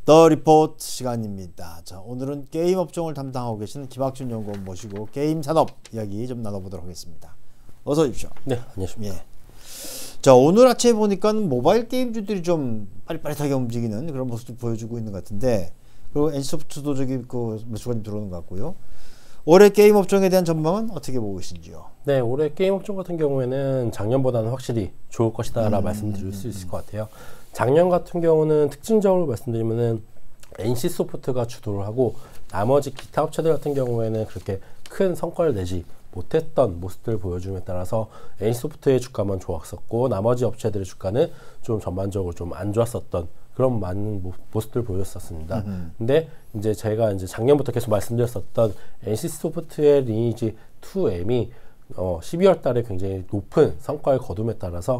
더 리포트 시간입니다. 자, 오늘은 게임 업종을 담당하고 계시는 김학준 연구원 모시고 게임 산업 이야기 좀 나눠보도록 하겠습니다. 어서 오십시오. 네, 안녕하십니까. 예. 자, 오늘 아침에 보니까 모바일 게임주들이 좀 빠릿빠릿하게 움직이는 그런 모습도 보여주고 있는 것 같은데, 그리고 NC소프트도 저기 그 매수가 좀 들어오는 것 같고요. 올해 게임 업종에 대한 전망은 어떻게 보고 계신지요? 네, 올해 게임 업종 같은 경우에는 작년보다는 확실히 좋을 것이다 라고 말씀드릴 수 있을 것 같아요. 작년 같은 경우는 특징적으로 말씀드리면은 NC소프트가 주도를 하고 나머지 기타 업체들 같은 경우에는 그렇게 큰 성과를 내지 못했던 모습들을 보여줌에 따라서 NC소프트의 주가만 좋았었고 나머지 업체들의 주가는 좀 전반적으로 좀 안 좋았었던 그런 많은 모습들을 보였었습니다. 근데 이제 제가 이제 작년부터 계속 말씀드렸었던 NC소프트의 리니지 2M이 12월 달에 굉장히 높은 성과를 거둠에 따라서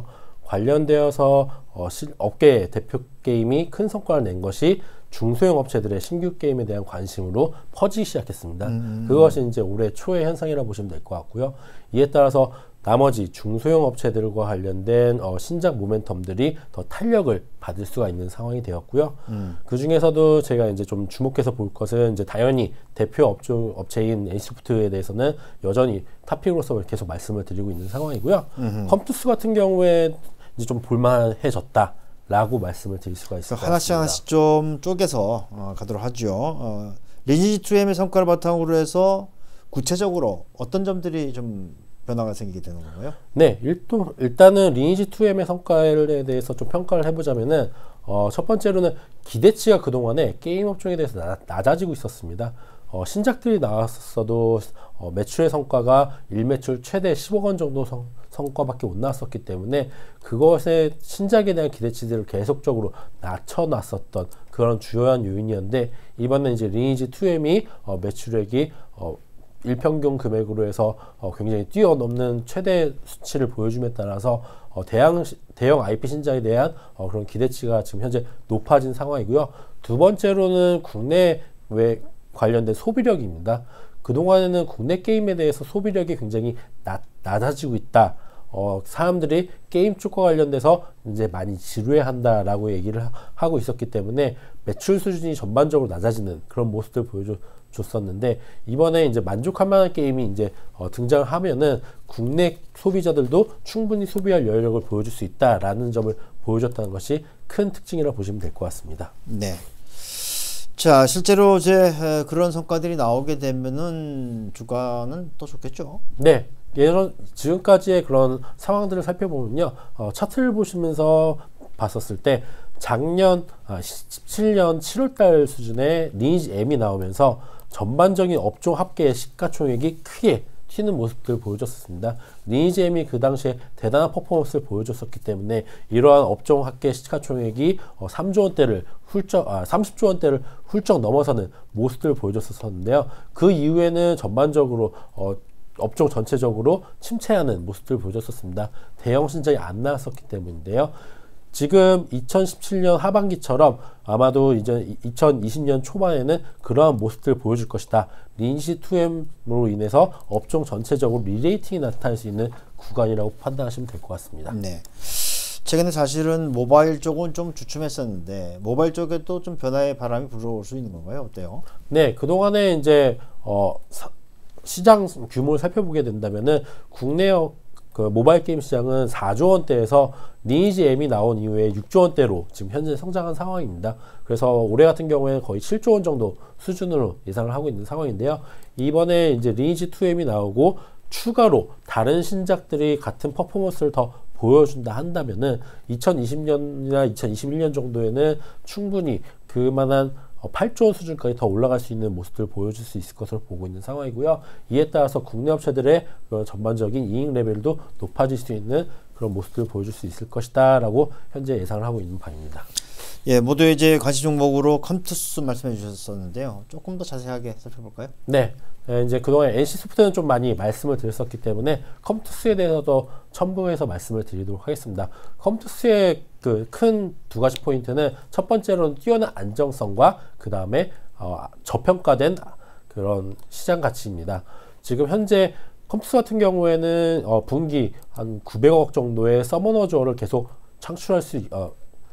관련되어서 업계 대표 게임이 큰 성과를 낸 것이 중소형 업체들의 신규 게임에 대한 관심으로 퍼지기 시작했습니다. 그것이 이제 올해 초의 현상이라고 보시면 될 것 같고요. 이에 따라서 나머지 중소형 업체들과 관련된 신작 모멘텀들이 더 탄력을 받을 수가 있는 상황이 되었고요. 그 중에서도 제가 이제 좀 주목해서 볼 것은 이제 당연히 대표 업체인 NC소프트에 대해서는 여전히 탑픽으로서 계속 말씀을 드리고 있는 상황이고요. 컴투스 같은 경우에 이제 좀 볼만해졌다. 라고 말씀을 드릴 수가 있을 것 같습니다. 하나씩 좀 쪼개서 가도록 하죠. 리니지 2M의 성과를 바탕으로 해서 구체적으로 어떤 점들이 좀 변화가 생기게 되는 건가요? 네, 일단은 리니지 2M의 성과에 대해서 좀 평가를 해보자면은 첫 번째로는 기대치가 그동안에 게임 업종에 대해서 낮아지고 있었습니다. 신작들이 나왔어도 매출의 성과가 1매출 최대 10억 원 정도 성과밖에 못 나왔었기 때문에 그것의 신작에 대한 기대치들을 계속적으로 낮춰놨었던 그런 주요한 요인이었는데, 이번에 이제 리니지 2M이 매출액이 일평균 금액으로 해서 굉장히 뛰어넘는 최대 수치를 보여줌에 따라서 대형 IP 신작에 대한 그런 기대치가 지금 현재 높아진 상황이고요. 두 번째로는 국내외 관련된 소비력입니다. 그동안에는 국내 게임에 대해서 소비력이 굉장히 낮아지고 있다. 사람들이 게임 쪽과 관련돼서 이제 많이 지루해한다라고 얘기를 하고 있었기 때문에 매출 수준이 전반적으로 낮아지는 그런 모습들 보여줬었는데, 이번에 이제 만족할 만한 게임이 이제 등장을 하면은 국내 소비자들도 충분히 소비할 여력을 보여줄 수 있다라는 점을 보여줬다는 것이 큰 특징이라고 보시면 될 것 같습니다. 네. 자, 실제로 이제 그런 성과들이 나오게 되면은 주가는 더 좋겠죠? 네. 지금까지의 그런 상황들을 살펴보면요. 차트를 보시면서 봤었을 때 작년 17년 7월달 수준의 리니지 M이 나오면서 전반적인 업종 합계의 시가총액이 크게 튀는 모습들을 보여줬었습니다. 리니지 M이 그 당시에 대단한 퍼포먼스를 보여줬었기 때문에 이러한 업종 합계 시가총액이 3조 원대를 30조 원대를 훌쩍 넘어서는 모습들을 보여줬었는데요. 그 이후에는 전반적으로 업종 전체적으로 침체하는 모습들을 보여줬었습니다. 대형 신작이 안 나왔었기 때문인데요. 지금 2017년 하반기처럼 아마도 이제 2020년 초반에는 그러한 모습들을 보여줄 것이다. 리니지 2M으로 인해서 업종 전체적으로 리레이팅이 나타날 수 있는 구간이라고 판단하시면 될 것 같습니다. 네. 최근에 사실은 모바일 쪽은 좀 주춤했었는데 모바일 쪽에도 좀 변화의 바람이 불어올 수 있는 건가요? 어때요? 네, 그동안에 이제 시장 규모를 살펴보게 된다면은 국내 그 모바일 게임 시장은 4조 원대에서 리니지 M이 나온 이후에 6조 원대로 지금 현재 성장한 상황입니다. 그래서 올해 같은 경우에는 거의 7조 원 정도 수준으로 예상을 하고 있는 상황인데요. 이번에 이제 리니지 2M이 나오고 추가로 다른 신작들이 같은 퍼포먼스를 더 보여준다 한다면은 2020년이나 2021년 정도에는 충분히 그만한 8조 원 수준까지 더 올라갈 수 있는 모습들을 보여줄 수 있을 것으로 보고 있는 상황이고요. 이에 따라서 국내 업체들의 그런 전반적인 이익 레벨도 높아질 수 있는 그런 모습들을 보여줄 수 있을 것이다 라고 현재 예상을 하고 있는 바입니다. 예, 모두 이제 관심 종목으로 컴투스 말씀해 주셨었는데요. 조금 더 자세하게 살펴볼까요? 네. 이제 그동안 NC소프트는 좀 많이 말씀을 드렸었기 때문에 컴투스에 대해서도 첨부해서 말씀을 드리도록 하겠습니다. 컴투스의 그 큰 두 가지 포인트는 첫 번째로는 뛰어난 안정성과 그 다음에 저평가된 그런 시장 가치입니다. 지금 현재 컴투스 같은 경우에는 분기 한 900억 정도의 서머너즈어를 계속 창출할 수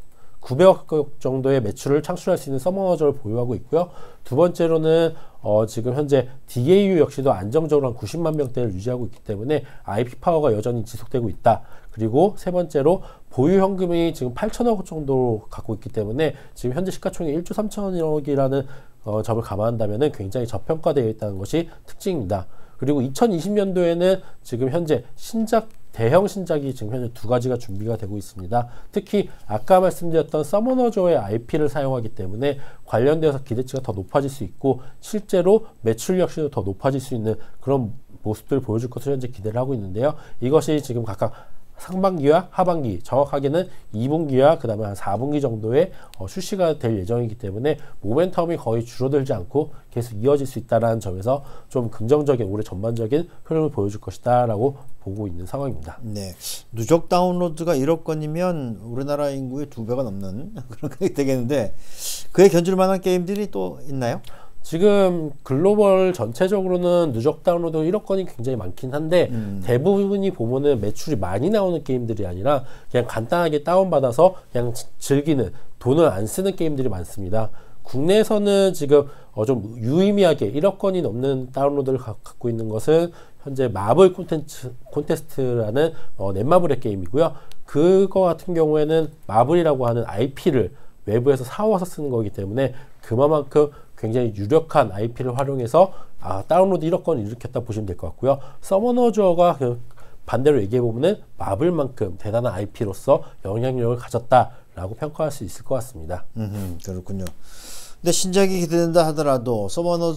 900억 정도의 매출을 창출할 수 있는 서머너저를 보유하고 있고요. 두 번째로는 지금 현재 DAU 역시도 안정적으로 한 90만 명대를 유지하고 있기 때문에 IP 파워가 여전히 지속되고 있다. 그리고 세 번째로 보유 현금이 지금 8천억 정도 갖고 있기 때문에 지금 현재 시가총액 1조 3천억이라는 점을 감안한다면 굉장히 저평가되어 있다는 것이 특징입니다. 그리고 2020년도에는 지금 현재 대형 신작이 지금 현재 두 가지가 준비가 되고 있습니다. 특히 아까 말씀드렸던 서머너저의 IP를 사용하기 때문에 관련되어서 기대치가 더 높아질 수 있고 실제로 매출 역시도 더 높아질 수 있는 그런 모습들을 보여줄 것을 현재 기대를 하고 있는데요. 이것이 지금 각각 상반기와 하반기, 정확하게는 2분기와 그 다음에 한 4분기 정도에 출시가 될 예정이기 때문에 모멘텀이 거의 줄어들지 않고 계속 이어질 수 있다는 점에서 좀 긍정적인 올해 전반적인 흐름을 보여줄 것이다 라고 보고 있는 상황입니다. 네, 누적 다운로드가 1억 건이면 우리나라 인구의 2배가 넘는 그런 게 되겠는데 그에 견줄 만한 게임들이 또 있나요? 지금 글로벌 전체적으로는 누적 다운로드 1억 건이 굉장히 많긴 한데 대부분이 보면은 매출이 많이 나오는 게임들이 아니라 그냥 간단하게 다운받아서 그냥 즐기는 돈을 안 쓰는 게임들이 많습니다. 국내에서는 지금 좀 유의미하게 1억 건이 넘는 다운로드를 갖고 있는 것은 현재 마블 콘테스트라는 넷마블의 게임이고요. 그거 같은 경우에는 마블이라고 하는 IP를 외부에서 사와서 쓰는 거기 때문에 그만큼 굉장히 유력한 IP를 활용해서 다운로드 1억 건을 일으켰다 보시면 될 것 같고요. 서머너저가 반대로 얘기해보면 마블만큼 대단한 IP로서 영향력을 가졌다라고 평가할 수 있을 것 같습니다. 그렇군요. 근데 신작이 기대된다 하더라도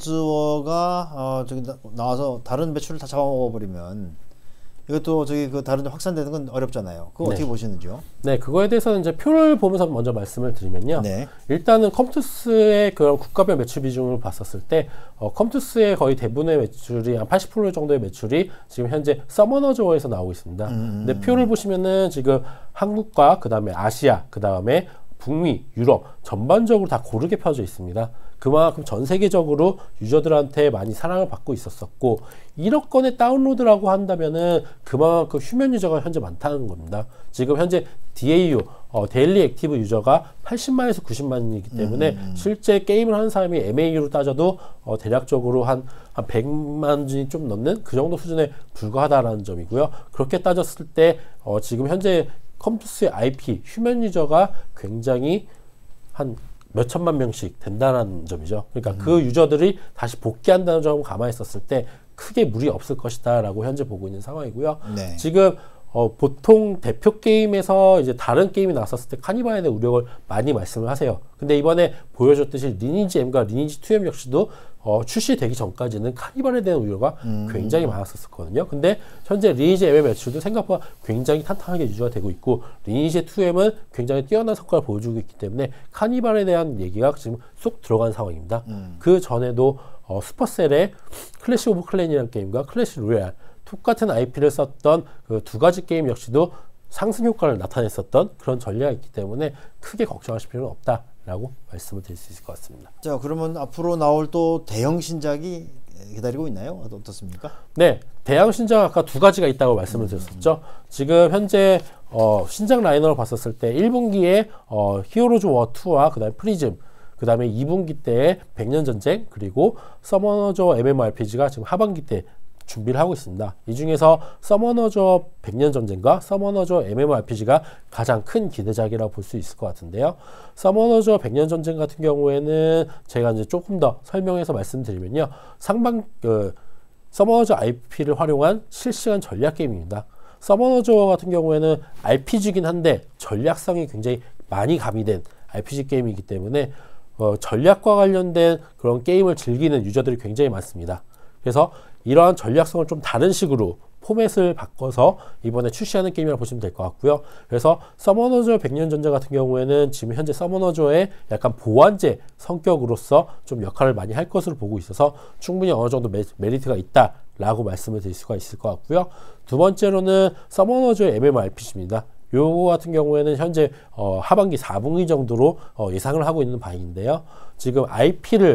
서머너즈가 저기 나와서 다른 매출을 다 잡아먹어버리면 이것도 다른 데 확산되는 건 어렵잖아요. 그거 어떻게 보시는지요? 네, 그거에 대해서는 이제 표를 보면서 먼저 말씀을 드리면요. 네. 일단은 컴투스의 그런 국가별 매출 비중을 봤었을 때, 컴투스의 거의 대부분의 매출이 한 80% 정도의 매출이 지금 현재 서머너저에서 나오고 있습니다. 근데 표를 보시면은 지금 한국과 그 다음에 아시아, 그 다음에 북미, 유럽 전반적으로 다 고르게 펴져 있습니다. 그만큼 전 세계적으로 유저들한테 많이 사랑을 받고 있었었고 1억 건의 다운로드라고 한다면은 그만큼 휴면 유저가 현재 많다는 겁니다. 지금 현재 DAU, 데일리 액티브 유저가 80만에서 90만이기 때문에 실제 게임을 하는 사람이 MAU로 따져도 대략적으로 한 100만이 좀 넘는 그 정도 수준에 불과하다라는 점이고요. 그렇게 따졌을 때 지금 현재 컴투스의 IP, 휴면 유저가 굉장히 한 몇천만 명씩 된다는 점이죠. 그러니까 그 유저들이 다시 복귀한다는 점을 감안했었을 때 크게 무리 없을 것이다 라고 현재 보고 있는 상황이고요. 네. 지금 보통 대표 게임에서 이제 다른 게임이 나왔었을 때 카니발에 대한 우려를 많이 말씀을 하세요. 근데 이번에 보여줬듯이 리니지 M과 리니지 2M 역시도 출시되기 전까지는 카니발에 대한 우려가 굉장히 많았었거든요. 근데 현재 리니지 M의 매출도 생각보다 굉장히 탄탄하게 유지가 되고 있고 리니지 2M은 굉장히 뛰어난 성과를 보여주고 있기 때문에 카니발에 대한 얘기가 지금 쏙 들어간 상황입니다. 그 전에도 슈퍼셀의 클래시 오브 클랜이라는 게임과 클래시 로얄 똑같은 IP를 썼던 그 두 가지 게임 역시도 상승 효과를 나타냈었던 그런 전략이 있기 때문에 크게 걱정하실 필요는 없다라고 말씀을 드릴 수 있을 것 같습니다. 자, 그러면 앞으로 나올 또 대형 신작이 기다리고 있나요? 어떻습니까? 네, 대형 신작 아까 두 가지가 있다고 말씀을 드렸었죠. 지금 현재 신작 라인업을 봤었을 때 1분기에 히어로즈 워 2와 그 다음에 프리즘 그 다음에 2분기 때의 백년 전쟁 그리고 서머너저 MMORPG가 지금 하반기 때 준비를 하고 있습니다. 이 중에서 서머너저 백년전쟁과 서머너저 MMORPG가 가장 큰 기대작이라고 볼 수 있을 것 같은데요. 서머너저 백년전쟁 같은 경우에는 제가 이제 조금 더 설명해서 말씀드리면요. 서머너저 IP를 활용한 실시간 전략 게임입니다. 서머너저 같은 경우에는 RPG이긴 한데 전략성이 굉장히 많이 가미된 RPG 게임이기 때문에 전략과 관련된 그런 게임을 즐기는 유저들이 굉장히 많습니다. 그래서 이러한 전략성을 좀 다른 식으로 포맷을 바꿔서 이번에 출시하는 게임이라고 보시면 될 것 같고요. 그래서 서머너저 백년전쟁 같은 경우에는 지금 현재 서머너저의 약간 보완제 성격으로서 좀 역할을 많이 할 것으로 보고 있어서 충분히 어느 정도 메리트가 있다라고 말씀을 드릴 수가 있을 것 같고요. 두 번째로는 서머너저의 MMORPG입니다. 요거 같은 경우에는 현재 하반기 4분기 정도로 예상을 하고 있는 바인데요. 지금 IP를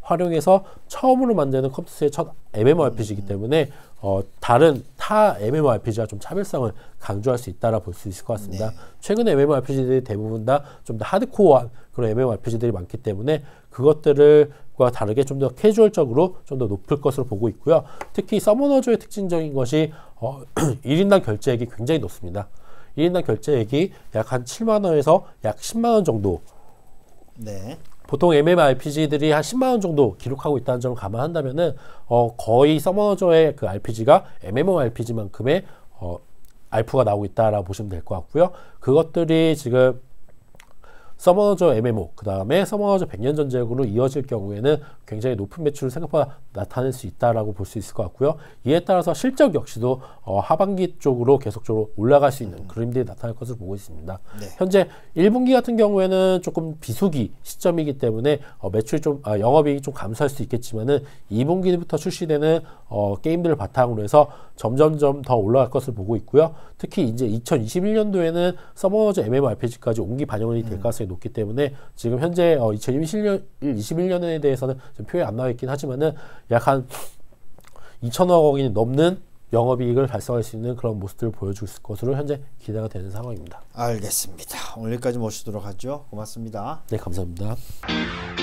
활용해서 처음으로 만드는 컴퓨터의 첫 MMORPG이기 때문에 다른 타 MMORPG와 좀 차별성을 강조할 수 있다라 볼 수 있을 것 같습니다. 최근에 MMORPG들이 대부분 다 좀 더 하드코어한 그런 MMORPG들이 많기 때문에 그것들과 다르게 좀 더 캐주얼적으로 좀 더 높을 것으로 보고 있고요. 특히 서머너즈의 특징적인 것이 1인당 결제액이 굉장히 높습니다. 1인당 결제액이 약 한 7만 원에서 약 10만 원 정도. 네. 보통 MMORPG들이 한 10만 원 정도 기록하고 있다는 점을 감안한다면은 거의 서머너저의 그 RPG가 MMORPG만큼의 알프가 나오고 있다라고 보시면 될 것 같고요. 그것들이 지금 서머너저 MMO, 그 다음에 서머너저 100년 전쟁으로 이어질 경우에는 굉장히 높은 매출을 생각보다 나타낼 수 있다라고 볼 수 있을 것 같고요. 이에 따라서 실적 역시도 하반기 쪽으로 계속적으로 올라갈 수 있는 그림들이 나타날 것으로 보고 있습니다. 네. 현재 1분기 같은 경우에는 조금 비수기 시점이기 때문에 매출이 좀 영업이익이 좀 감소할 수 있겠지만은 2분기부터 출시되는 게임들을 바탕으로 해서 점점점 더 올라갈 것을 보고 있고요. 특히 이제 2021년도에는 서머너저 MMORPG까지 온기 반영이 될 가능성이 높기 때문에 지금 현재 2021년에 대해서는 좀 표현이 안 나와 있긴 하지만은 약 한 2천억 원이 넘는 영업이익을 달성할 수 있는 그런 모습들을 보여줄 것으로 현재 기대가 되는 상황입니다. 알겠습니다. 오늘 여기까지 모시도록 하죠. 고맙습니다. 네, 감사합니다.